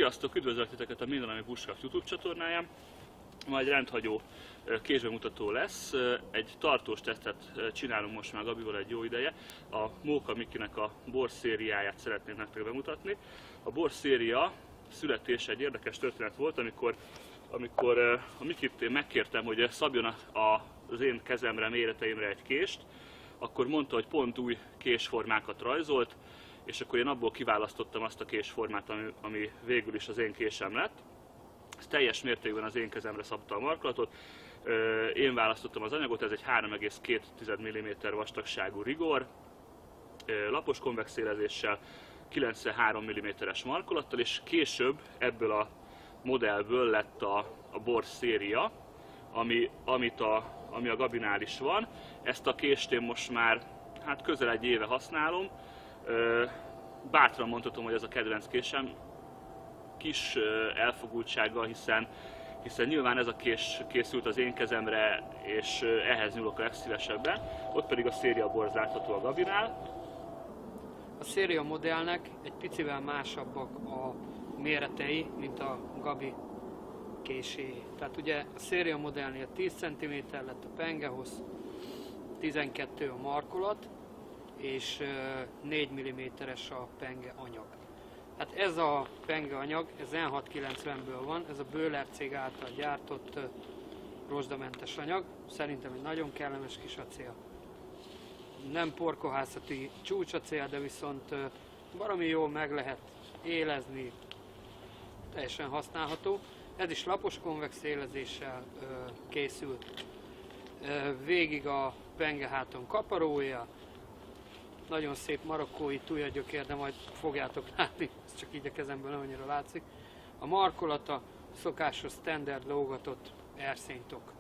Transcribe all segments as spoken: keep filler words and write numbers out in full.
Sziasztok! Üdvözlök titeket a Minden, ami Bushcraft YouTube csatornáján. Ma egy rendhagyó késbemutató lesz. Egy tartós tesztet csinálunk most már Gabival egy jó ideje. A Móka Mikinek a bor szériáját szeretném nektek bemutatni. A bor széria születése egy érdekes történet volt, amikor, amikor a Mikit én megkértem, hogy szabjon a, a, az én kezemre, méreteimre egy kést, akkor mondta, hogy pont új késformákat rajzolt, és akkor én abból kiválasztottam azt a késformát, ami, ami végül is az én késem lett. Ez teljes mértékben az én kezemre szabta a markolatot. Én választottam az anyagot, ez egy három egész két milliméter vastagságú rigor, lapos konvex szélezéssel, kilencvenhárom milliméteres markolattal, és később ebből a modellből lett a, a bor széria, ami, amit a, ami a Gabinál is van. Ezt a kést én most már hát közel egy éve használom. Bátran mondhatom, hogy ez a kedvenc késem, kis elfogultsággal, hiszen, hiszen nyilván ez a kés készült az én kezemre, és ehhez nyúlok a legszívesebben. Ott pedig a széria bor zártható a Gabinál. A széria modellnek egy picivel másabbak a méretei, mint a Gabi késéjé. Tehát ugye a széria modellnél tíz centiméter lett a pengehoz, tizenkettő a markolat, és négy milliméteres a penge anyag. Hát ez a penge anyag, ez en hatszázkilencvenből van, ez a Böhler cég által gyártott rozsdamentes anyag. Szerintem egy nagyon kellemes kis acél. Nem porkohászati csúcsacél, de viszont baromi jól meg lehet élezni, teljesen használható. Ez is lapos konvex szélezéssel készült. Végig a penge háton kaparója, nagyon szép marokkói tujagyökér, de majd fogjátok látni, ez csak így a kezemben nem annyira látszik. A markolata szokásos standard lógatott erszénytok.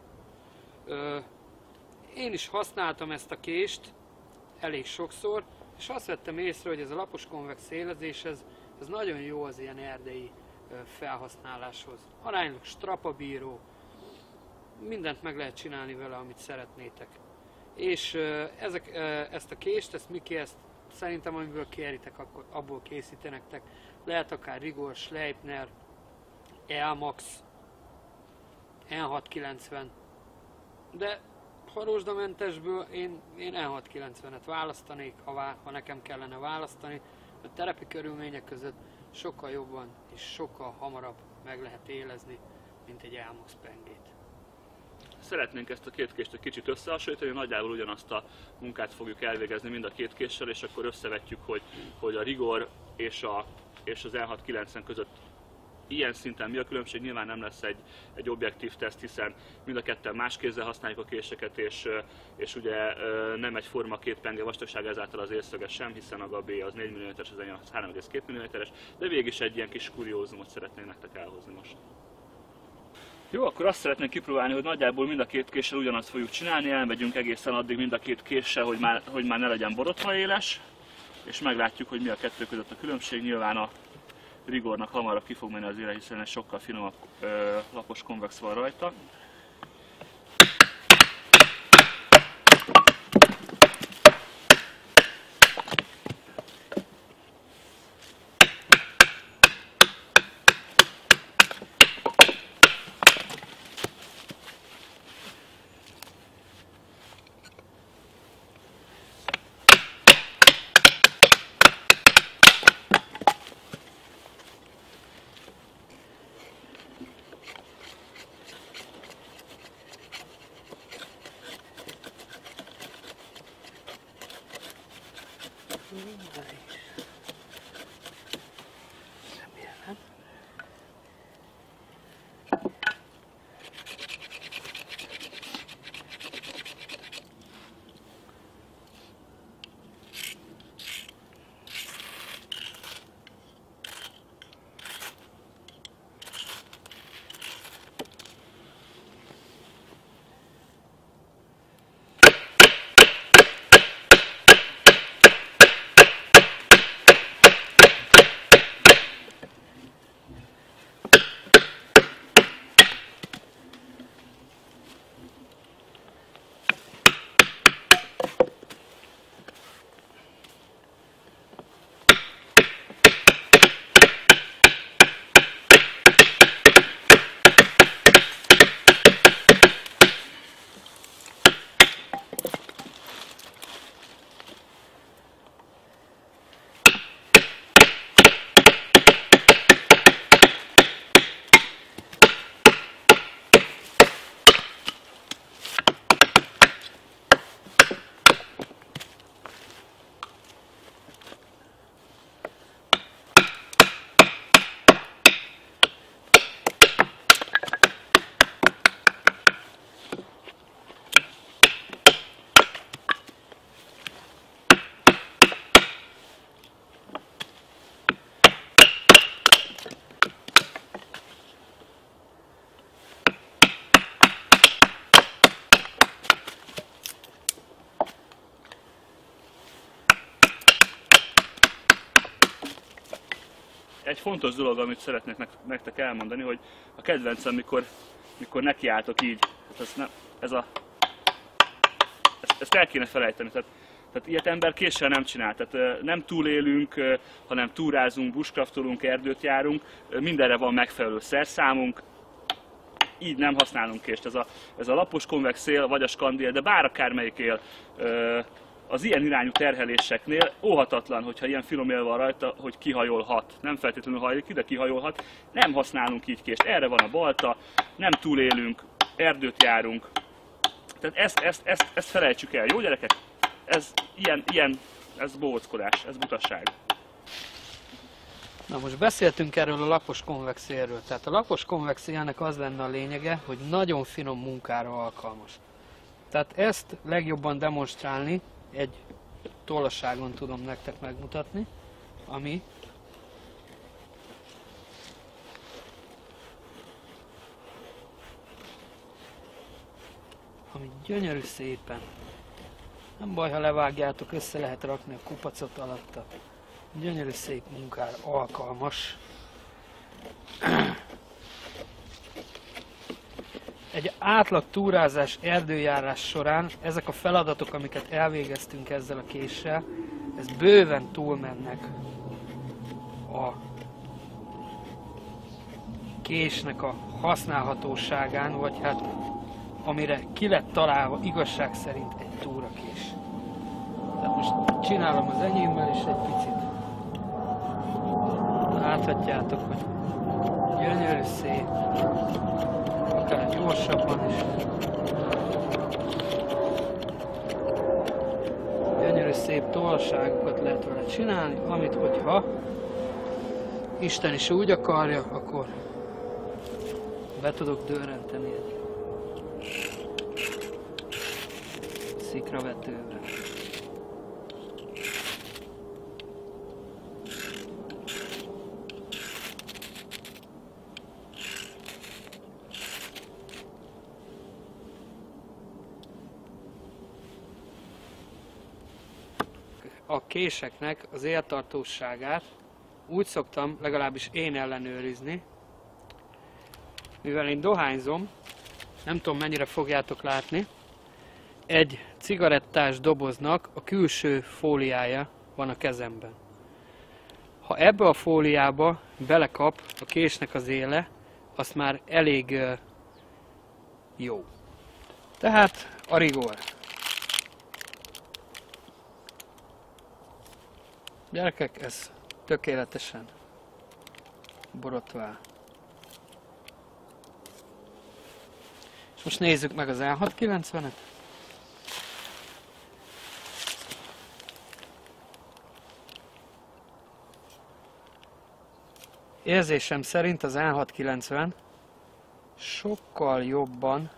Én is használtam ezt a kést elég sokszor, és azt vettem észre, hogy ez a lapos konvex szélezés, ez, ez nagyon jó az ilyen erdei felhasználáshoz. Aránylag strapabíró, mindent meg lehet csinálni vele, amit szeretnétek. És ezek, ezt a kést, ezt Miki, ezt szerintem amiből kéritek, akkor abból készítenektek. Lehet akár Rigor, Sleipner, Elmax, en hatszázkilencven, de ha rozsdamentesből én, én en hatszázkilencvenet választanék, ha, vá, ha nekem kellene választani. A terepi körülmények között sokkal jobban és sokkal hamarabb meg lehet élezni, mint egy Elmax pengét. Szeretnénk ezt a két kést egy kicsit összehasonlítani, nagyjából ugyanazt a munkát fogjuk elvégezni mind a két késsel, és akkor összevetjük, hogy, hogy a Rigor és, a, és az en hatszázkilencven között ilyen szinten mi a különbség. Nyilván nem lesz egy, egy objektív teszt, hiszen mind a ketten más kézzel használjuk a késeket, és, és ugye nem egyforma a két penge vastagság, ezáltal az élszöge sem, hiszen a Gabi az négy milliméteres, az három egész két milliméteres, de végig is egy ilyen kis kuriózumot szeretnék nektek elhozni most. Jó, akkor azt szeretnénk kipróbálni, hogy nagyjából mind a két késsel ugyanazt fogjuk csinálni, elmegyünk egészen addig mind a két késsel, hogy már, hogy már ne legyen borotva éles, és meglátjuk, hogy mi a kettő között a különbség. Nyilván a Rigornak hamarabb ki fog menni az éle, hiszen egy sokkal finomabb ö, lapos konvex van rajta. Remélem. egy fontos dolog, amit szeretnék nektek elmondani, hogy a kedvencem, mikor, mikor nekiálltok így, hát ez, nem, ez a, ezt, ezt el kéne felejteni. Tehát, tehát ilyet ember késsel nem csinál. Tehát nem túlélünk, hanem túrázunk, bushcraftolunk, erdőt járunk, mindenre van megfelelő szerszámunk, így nem használunk kést. Ez a, ez a lapos konvex él, vagy a skandél, de bár akármelyik él, az ilyen irányú terheléseknél óhatatlan, hogyha ilyen finom él van rajta, hogy kihajolhat. Nem feltétlenül hajlik ki, de kihajolhat. Nem használunk így kést. Erre van a balta, nem túlélünk, erdőt járunk. Tehát ezt, ezt, ezt, ezt felejtsük el, jó gyerekek? Ez ilyen, ilyen, ez bóckodás, ez butasság. Na most beszéltünk erről a lapos konvex élről. Tehát a lapos konvex élnek az lenne a lényege, hogy nagyon finom munkára alkalmas. Tehát ezt legjobban demonstrálni egy tollasságon tudom nektek megmutatni, ami ami gyönyörű szépen. Nem baj, ha levágjátok, össze lehet rakni a kupacot alatta. Gyönyörű szép munkára alkalmas. Egy átlag túrázás, erdőjárás során ezek a feladatok, amiket elvégeztünk ezzel a késsel, ez bőven túlmennek a késnek a használhatóságán, vagy hát amire ki lett találva igazság szerint egy túrakés. Tehát most csinálom az enyémmel is egy picit. Láthatjátok, hogy gyönyörű szép, akár gyorsabban is. Gyönyörű szép tollasságokat lehet vele csinálni, amit hogyha Isten is úgy akarja, akkor be tudok dörrenteni egy szikravetővel. A késeknek az éltartóságát úgy szoktam legalábbis én ellenőrizni, mivel én dohányzom, nem tudom mennyire fogjátok látni, egy cigarettás doboznak a külső fóliája van a kezemben. Ha ebbe a fóliába belekap a késnek az éle, az már elég uh, jó. Tehát a rigor. Gyerekek, ez tökéletesen borotvál. És most nézzük meg az L hatszázkilencvenet. Érzésem szerint az L hatszázkilencven sokkal jobban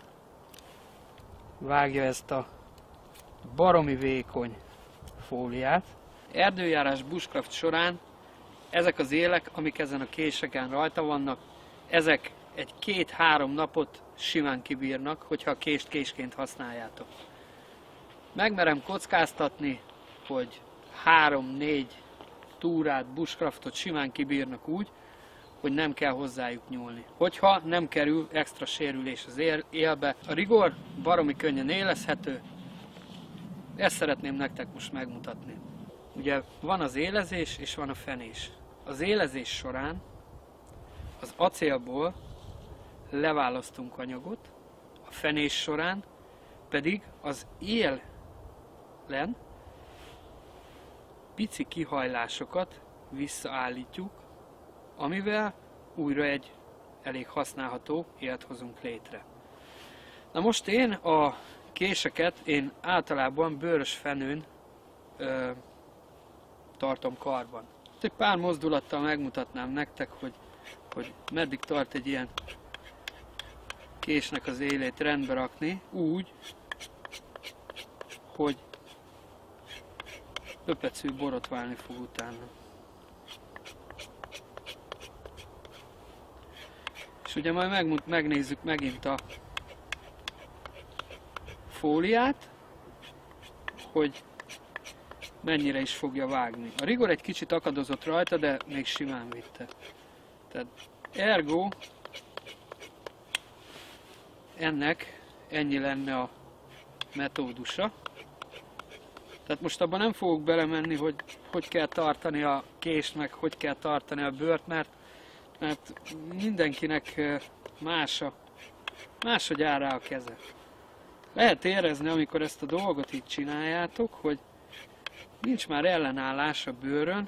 vágja ezt a baromi vékony fóliát. Erdőjárás bushcraft során ezek az élek, amik ezen a késeken rajta vannak, ezek egy két-három napot simán kibírnak, hogyha a kést késként használjátok. Megmerem kockáztatni, hogy három-négy túrát, bushcraftot simán kibírnak úgy, hogy nem kell hozzájuk nyúlni. Hogyha nem kerül extra sérülés az élbe. A rigor baromi könnyen élezhető, ezt szeretném nektek most megmutatni. Ugye van az élezés és van a fenés. Az élezés során az acélból leválasztunk anyagot, a fenés során pedig az élen pici kihajlásokat visszaállítjuk, amivel újra egy elég használható élt hozunk létre. Na most én a késeket én általában bőrös fenőn ö, tartom karban. Egy pár mozdulattal megmutatnám nektek, hogy, hogy meddig tart egy ilyen késnek az élét rendbe rakni, úgy, hogy pöpecű borotválni fog utána. És ugye majd megnézzük megint a fóliát, hogy mennyire is fogja vágni. A rigor egy kicsit akadozott rajta, de még simán vitte. Tehát ergo ennek ennyi lenne a metódusa. Tehát most abban nem fogok belemenni, hogy hogy kell tartani a kést, meg hogy kell tartani a bőrt, mert, mert mindenkinek más a, máshogy áll rá a keze. Lehet érezni, amikor ezt a dolgot így csináljátok, hogy nincs már ellenállás a bőrön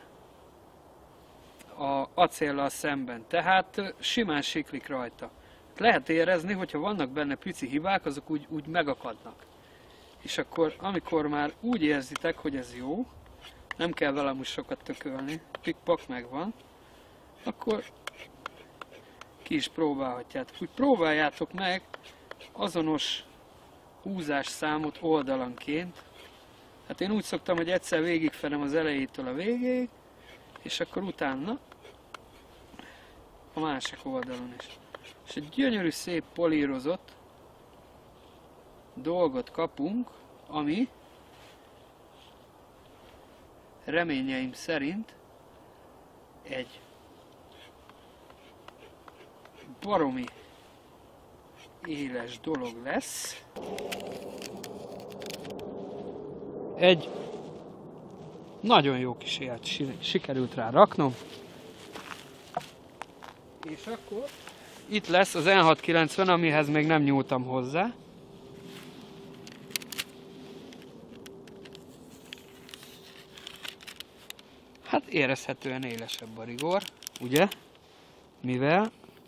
a acéllal szemben, tehát simán siklik rajta. Lehet érezni, hogyha vannak benne pici hibák, azok úgy, úgy megakadnak. És akkor, amikor már úgy érzitek, hogy ez jó, nem kell vele most sokat tökölni, pikpak megvan, akkor ki is próbálhatjátok. Úgy próbáljátok meg azonos húzás számot oldalanként. Hát én úgy szoktam, hogy egyszer végigfenem az elejétől a végéig, és akkor utána a másik oldalon is. És egy gyönyörű, szép polírozott dolgot kapunk, ami reményeim szerint egy baromi éles dolog lesz. Egy nagyon jó kis élet sikerült rá raknom. És akkor itt lesz az N hatszázkilencven, amihez még nem nyúltam hozzá. Hát érezhetően élesebb a rigor, ugye? Mivel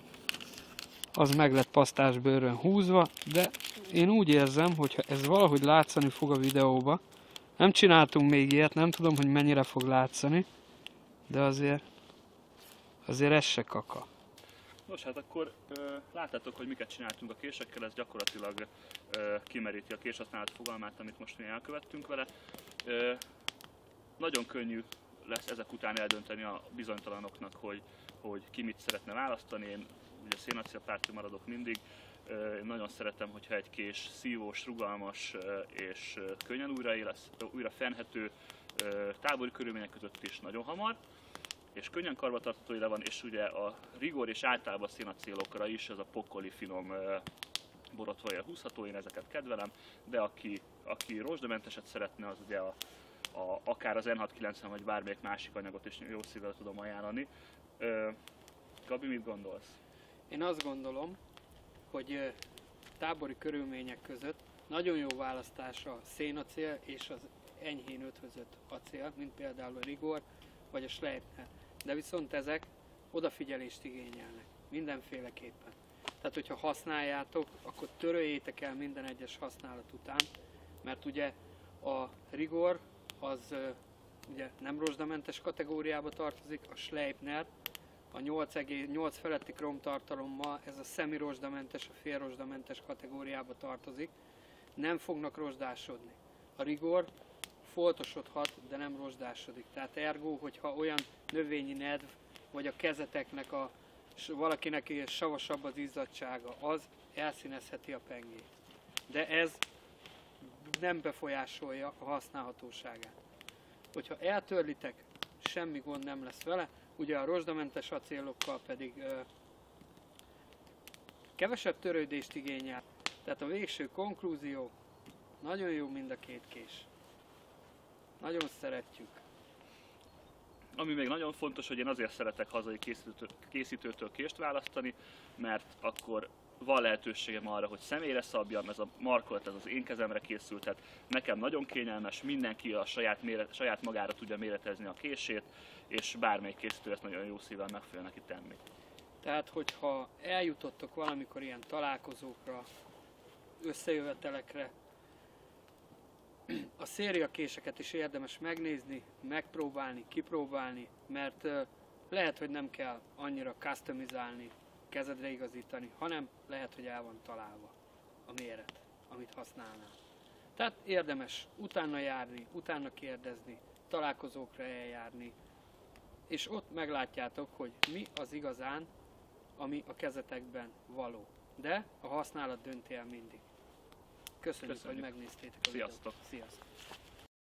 az meg lett pasztásbőrön húzva, de én úgy érzem, hogyha ez valahogy látszani fog a videóba. Nem csináltunk még ilyet, nem tudom, hogy mennyire fog látszani, de azért, azért ez se kaka. Nos, hát akkor ö, láttátok, hogy miket csináltunk a késekkel, ez gyakorlatilag ö, kimeríti a késhasználat fogalmát, amit most mi elkövettünk vele. Ö, nagyon könnyű lesz ezek után eldönteni a bizonytalanoknak, hogy, hogy ki mit szeretne választani. Én ugye szénacélpárti maradok mindig. Ö, nagyon szeretem, hogyha egy kés szívós, rugalmas ö, és ö, könnyen újraélesz, újra fennhető, ö, tábori körülmények között is nagyon hamar, és könnyen karbantartató éle van, és ugye a rigor és általában a szénacélokra is ez a pokoli finom ö, borotvaja húzható, én ezeket kedvelem, de aki, aki rozsdamenteset szeretne, az ugye a A, akár az N hatszázkilencven vagy bármelyik másik anyagot is jó szívvel tudom ajánlani. Ö, Gabi, mit gondolsz? Én azt gondolom, hogy tábori körülmények között nagyon jó választás a szénacél és az enyhén ötvözött acél, mint például a rigor vagy a Sleipner. De viszont ezek odafigyelést igényelnek, mindenféleképpen. Tehát, hogyha használjátok, akkor töröljétek el minden egyes használat után, mert ugye a rigor az uh, ugye nem rozsdamentes kategóriába tartozik, a Sleipner a nyolc feletti kromtartalommal, ez a szemi-rozsdamentes, a félrozsdamentes kategóriába tartozik, nem fognak rozsdásodni. A rigor foltosodhat, de nem rozsdásodik. Tehát ergo, hogyha olyan növényi nedv, vagy a kezeteknek, a, valakinek savasabb az izzadsága, az elszínezheti a pengét. De ez nem befolyásolja a használhatóságát. Hogyha eltörlitek, semmi gond nem lesz vele, ugye a rozsdamentes acélokkal pedig ö, kevesebb törődést igényel, tehát a végső konklúzió, nagyon jó mind a két kés. Nagyon szeretjük. Ami még nagyon fontos, hogy én azért szeretek hazai készítőtől, készítőtől kést választani, mert akkor van lehetőségem arra, hogy személyre szabjam, ez a markolat, ez az én kezemre készült, tehát nekem nagyon kényelmes, mindenki a saját, méret, saját magára tudja méretezni a kését, és bármelyik készítő ezt nagyon jó szívvel meg fogja neki tenni. Tehát, hogyha eljutottok valamikor ilyen találkozókra, összejövetelekre, a szériakéseket is érdemes megnézni, megpróbálni, kipróbálni, mert lehet, hogy nem kell annyira customizálni, kezedre igazítani, hanem lehet, hogy el van találva a méret, amit használnál. Tehát érdemes utána járni, utána kérdezni, találkozókra eljárni, és ott meglátjátok, hogy mi az igazán, ami a kezetekben való. De a használat dönti el mindig. Köszönjük, Köszönjük. hogy megnéztétek a Sziasztok. videót. Sziasztok!